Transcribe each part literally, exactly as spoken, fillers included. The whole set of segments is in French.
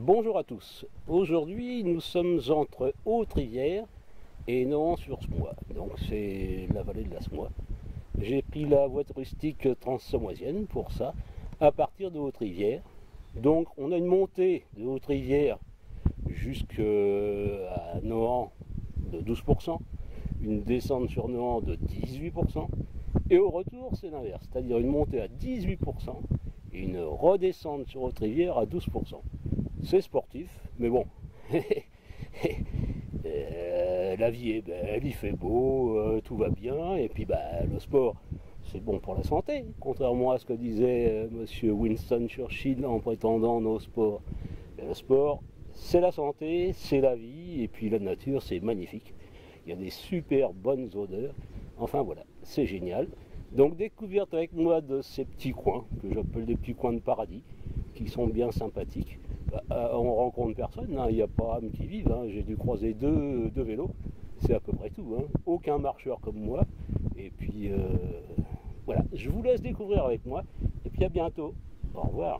Bonjour à tous. Aujourd'hui, nous sommes entre Haute-Rivière et Nohant-sur-Semois. Donc, c'est la vallée de la Semois. J'ai pris la voie touristique transsemoisienne pour ça, à partir de Haute-Rivière. Donc, on a une montée de Haute-Rivière jusqu'à Nohant de douze pour cent, une descente sur Nohant de dix-huit pour cent, et au retour, c'est l'inverse, c'est-à-dire une montée à dix-huit pour cent et une redescente sur Haute-Rivière à douze pour cent. C'est sportif, mais bon, euh, la vie est belle, il fait beau, euh, tout va bien, et puis bah, le sport, c'est bon pour la santé, contrairement à ce que disait euh, monsieur Winston Churchill en prétendant nos sports. Le sport, c'est la santé, c'est la vie, et puis la nature, c'est magnifique. Il y a des super bonnes odeurs, enfin voilà, c'est génial. Donc découverte avec moi de ces petits coins, que j'appelle des petits coins de paradis, qui sont bien sympathiques. Euh, on rencontre personne, hein, il n'y a pas âme qui vive, hein. J'ai dû croiser deux, deux vélos, c'est à peu près tout, hein. Aucun marcheur comme moi, et puis euh, voilà, je vous laisse découvrir avec moi, et puis à bientôt, au revoir.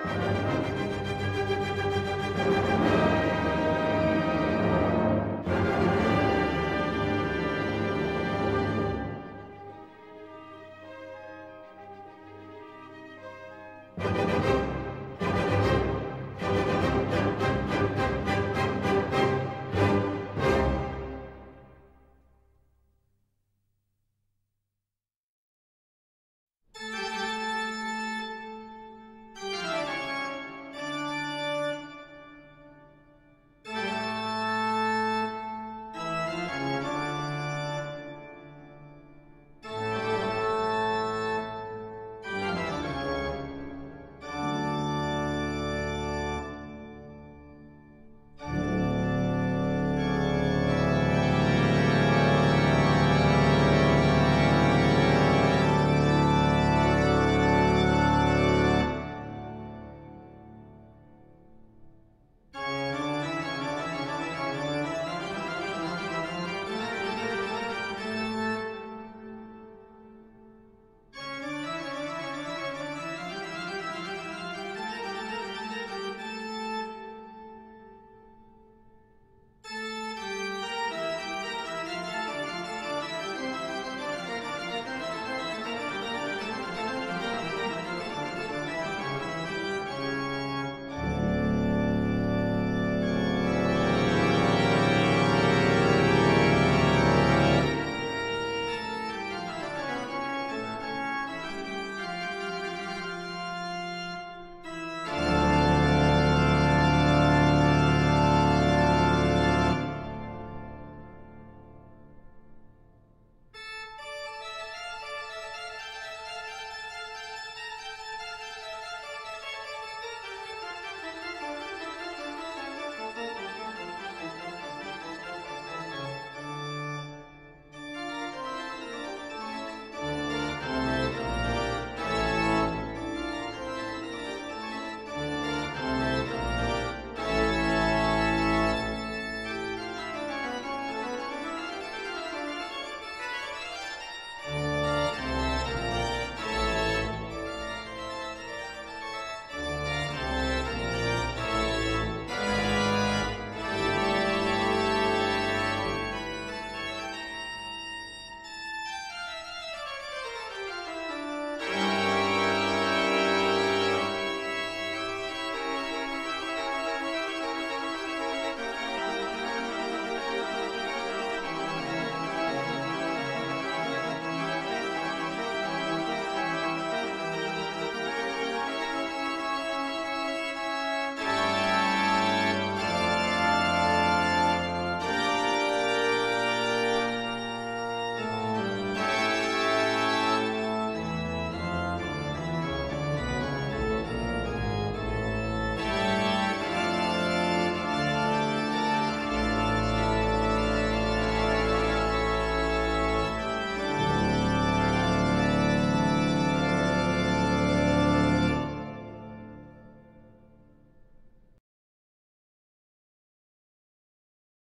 Thank you.